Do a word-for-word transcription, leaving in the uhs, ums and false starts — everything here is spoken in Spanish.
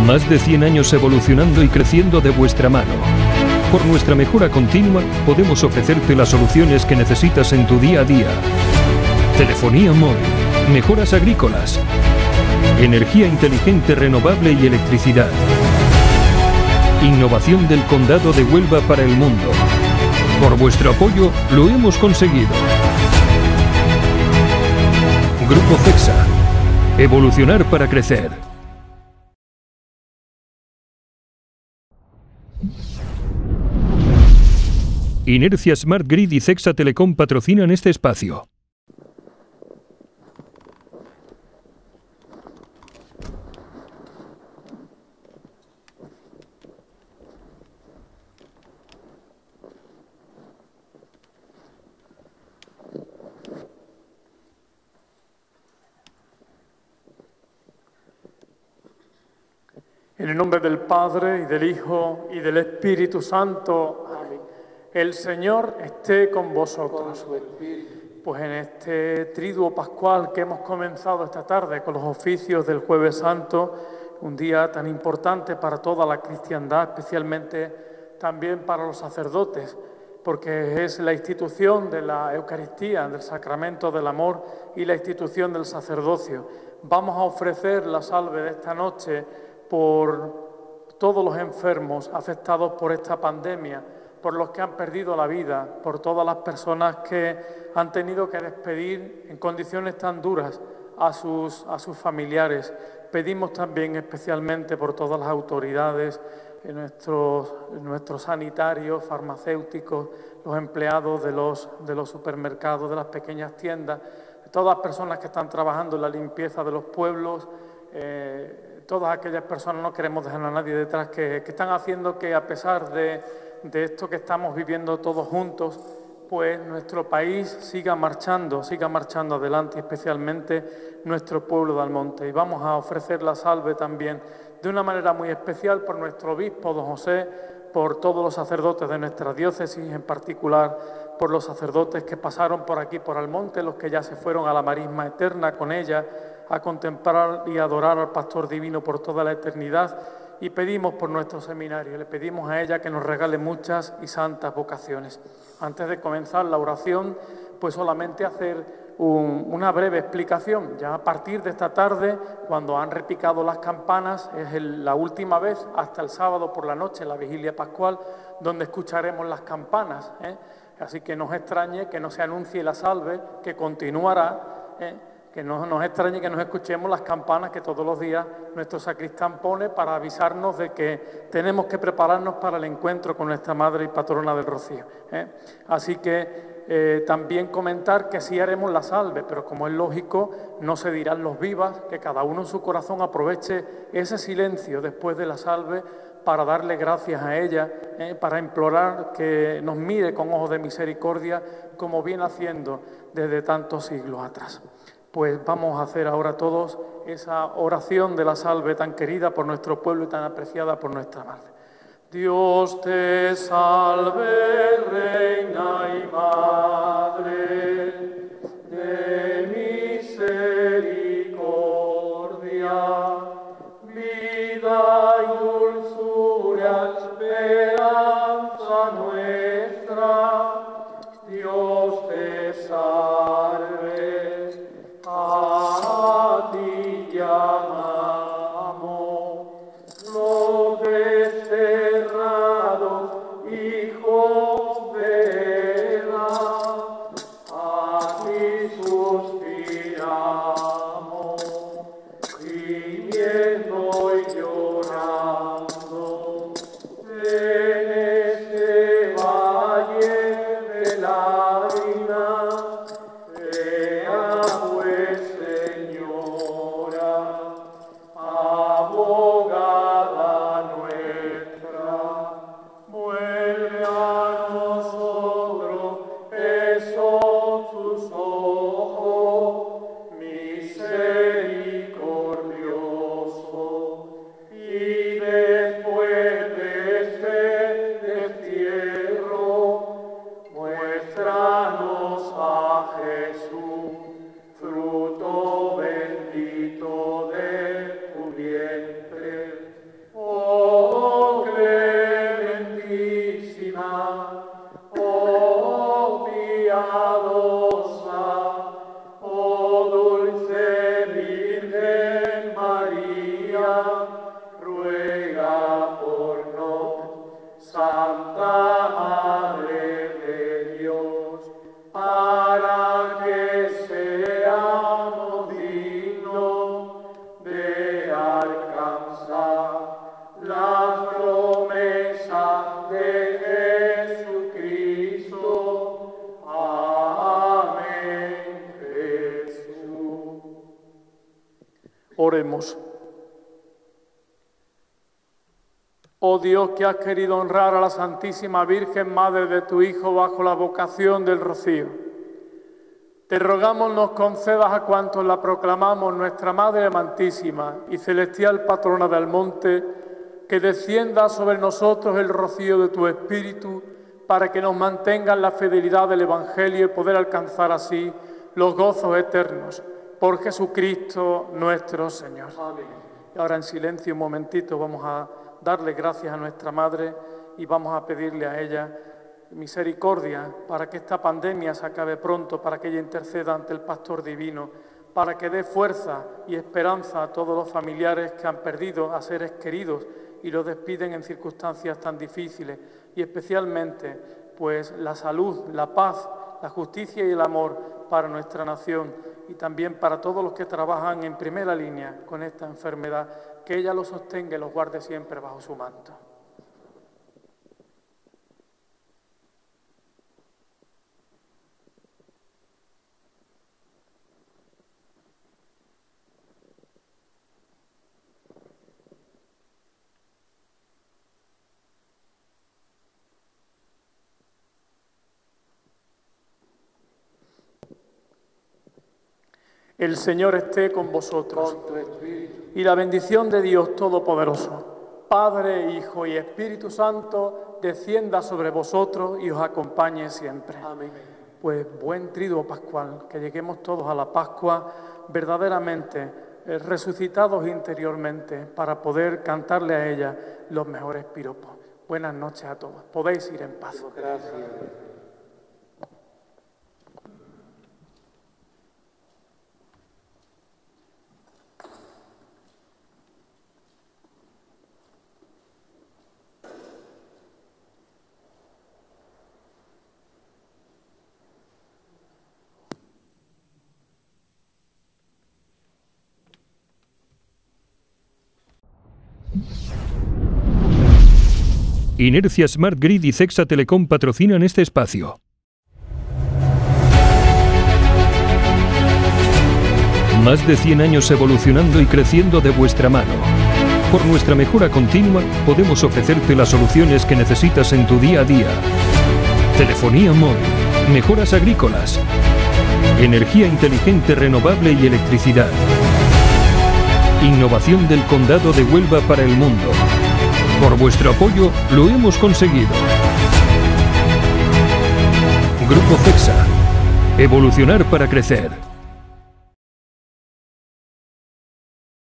Más de cien años evolucionando y creciendo de vuestra mano. Por nuestra mejora continua, podemos ofrecerte las soluciones que necesitas en tu día a día. Telefonía móvil, mejoras agrícolas, energía inteligente renovable y electricidad. Innovación del Condado de Huelva para el mundo. Por vuestro apoyo, lo hemos conseguido. Grupo CEXA. Evolucionar para crecer. Inercia Smart Grid y CEXA Telecom patrocinan este espacio. En el nombre del Padre, y del Hijo, y del Espíritu Santo. Amén. El Señor esté con vosotros. Pues en este triduo pascual que hemos comenzado esta tarde con los oficios del Jueves Santo, un día tan importante para toda la cristiandad, especialmente también para los sacerdotes, porque es la institución de la Eucaristía, del sacramento del amor y la institución del sacerdocio. Vamos a ofrecer la salve de esta noche por todos los enfermos afectados por esta pandemia, por los que han perdido la vida, por todas las personas que han tenido que despedir en condiciones tan duras a sus, a sus familiares. Pedimos también especialmente por todas las autoridades, nuestros, nuestros sanitarios, farmacéuticos, los empleados de los, de los supermercados, de las pequeñas tiendas, todas las personas que están trabajando en la limpieza de los pueblos, eh, todas aquellas personas, no queremos dejar a nadie detrás, que, que están haciendo que a pesar de, de esto que estamos viviendo todos juntos, pues nuestro país siga marchando, siga marchando adelante, especialmente nuestro pueblo de Almonte. Y vamos a ofrecer la salve también de una manera muy especial por nuestro obispo, don José, por todos los sacerdotes de nuestra diócesis, en particular por los sacerdotes que pasaron por aquí, por Almonte, los que ya se fueron a la marisma eterna con ella, a contemplar y adorar al Pastor Divino por toda la eternidad, y pedimos por nuestro seminario, le pedimos a ella que nos regale muchas y santas vocaciones. Antes de comenzar la oración, pues solamente hacer un, una breve explicación. Ya a partir de esta tarde, cuando han repicado las campanas, es el, la última vez hasta el sábado por la noche, la vigilia pascual, donde escucharemos las campanas, ¿eh? Así que no os extrañe que no se anuncie la salve, que continuará, ¿eh? Que no nos extrañe que nos escuchemos las campanas que todos los días nuestro sacristán pone para avisarnos de que tenemos que prepararnos para el encuentro con nuestra Madre y Patrona del Rocío, ¿eh? Así que eh, también comentar que sí haremos la salve, pero como es lógico, no se dirán los vivas, que cada uno en su corazón aproveche ese silencio después de la salve para darle gracias a ella, ¿eh? Para implorar que nos mire con ojos de misericordia como viene haciendo desde tantos siglos atrás. Pues vamos a hacer ahora todos esa oración de la salve tan querida por nuestro pueblo y tan apreciada por nuestra Madre. Dios te salve, Reina y Madre de misericordia, vida y dulzura, esperanza nuestra. Dios te salve. A ti llamamos los desterrados hijos de Eva, a ti suspiramos, gimiendo y llorando en este valle de lágrimas. Me Oremos. Oh Dios, que has querido honrar a la Santísima Virgen, Madre de tu Hijo, bajo la vocación del rocío, te rogamos nos concedas a cuantos la proclamamos nuestra Madre amantísima y celestial patrona del monte, que descienda sobre nosotros el rocío de tu Espíritu, para que nos mantenga en la fidelidad del Evangelio y poder alcanzar así los gozos eternos. Por Jesucristo nuestro Señor. Amén. Y ahora en silencio un momentito vamos a darle gracias a nuestra Madre y vamos a pedirle a ella misericordia para que esta pandemia se acabe pronto, para que ella interceda ante el Pastor Divino, para que dé fuerza y esperanza a todos los familiares que han perdido a seres queridos y los despiden en circunstancias tan difíciles, y especialmente pues la salud, la paz, la justicia y el amor para nuestra nación, y también para todos los que trabajan en primera línea con esta enfermedad, que ella los sostenga y los guarde siempre bajo su manto. El Señor esté con vosotros. Con tu espíritu. Y la bendición de Dios Todopoderoso, Padre, Hijo y Espíritu Santo, descienda sobre vosotros y os acompañe siempre. Amén. Pues buen triduo pascual, que lleguemos todos a la Pascua verdaderamente eh, resucitados interiormente para poder cantarle a ella los mejores piropos. Buenas noches a todos. Podéis ir en paz. Gracias. Inercia Smart Grid y Cexa Telecom patrocinan este espacio. Más de cien años evolucionando y creciendo de vuestra mano. Por nuestra mejora continua, podemos ofrecerte las soluciones que necesitas en tu día a día. Telefonía móvil, mejoras agrícolas, energía inteligente renovable y electricidad. Innovación del Condado de Huelva para el mundo. Por vuestro apoyo, lo hemos conseguido. Grupo Cexa. Evolucionar para crecer.